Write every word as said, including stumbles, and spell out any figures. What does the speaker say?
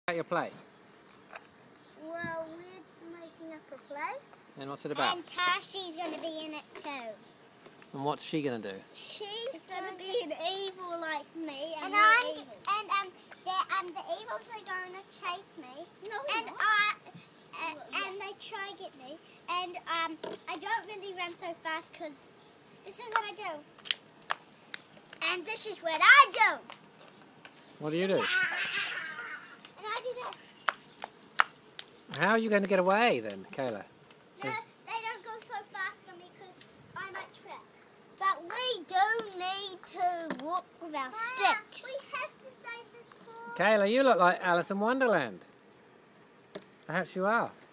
About your play. Well, we're making up a play. And what's it about? And Tashi's going to be in it too. And what's she going to do? She's going to be an evil like me, and, And we're I'm evil. and um the um the evils are going to chase me. No, and not. I and, Well, yeah. and they try to get me. And um I don't really run so fast because this is what I do. And this is what I do. What do you do? And I do this. How are you going to get away then, Kayla? No, they don't go so fast for me because I might trip. But we do need to walk with our Maya, sticks. we have to save this poor. Kayla, you look like Alice in Wonderland. Perhaps you are.